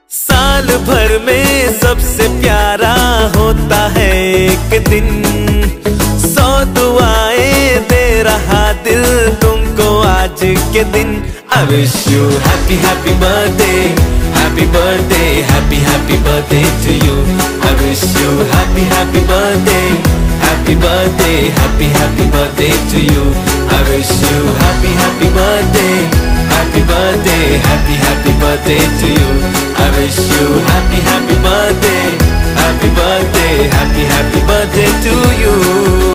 साल भर में सबसे प्यारा होता है एक दिन, 100 दुआएं दे रहा दिल तुमको आज के दिन। I wish you happy happy birthday, happy birthday, happy happy birthday to you. I wish you happy happy birthday, happy birthday, happy happy birthday to you. I wish you happy happy birthday, happy birthday, happy happy birthday to you. I wish you happy happy birthday, happy birthday, happy happy birthday to you.